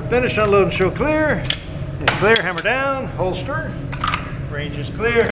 Finish, unload, and show clear. It's clear, hammer down, holster. Range is clear.